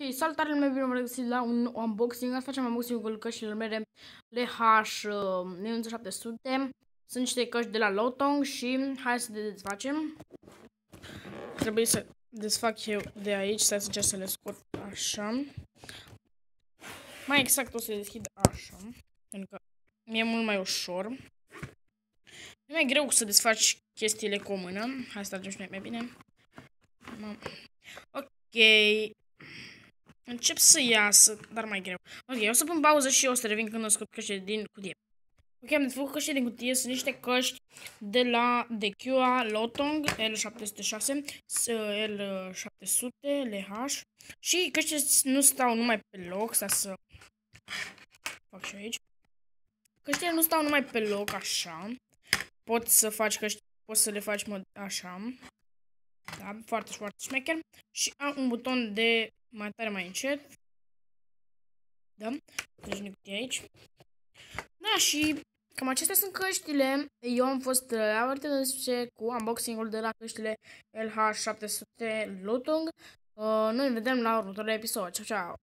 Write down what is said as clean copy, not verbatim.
Salutare, lumea, bine v-am regăsit la un unboxing. Azi facem unboxing-ul căștilor mele LH9700. Sunt niște căști de la Lotong și hai să le desfacem. Trebuie să desfac eu de aici, să încerc să le scot așa. Mai exact o să le deschid așa, pentru că mi-e mult mai ușor. E mai greu să desfaci chestiile cu o mână. Hai să tragem și noi mai bine. Ok. Încep să iasă, dar mai greu. Ok, o să pun pauză și o să revin când o scot căștile din cutie. Ok, am desfăcut căștile din cutie, sunt niște căști de la DQA Lotong L706, L700, LH. Și căștile nu stau numai pe loc, să fac și aici. Căștile nu stau numai pe loc, așa. Poți să le faci mod așa. Da, foarte, foarte șmecher. Și am un buton de mai tare, mai încet. Da, deci ne cutie aici. Da, și cam acestea sunt căștile. Eu am fost avertizat cu unboxing-ul de la căștile LH700 Lotong. Noi ne vedem la următorul episod. Ciao, ciao!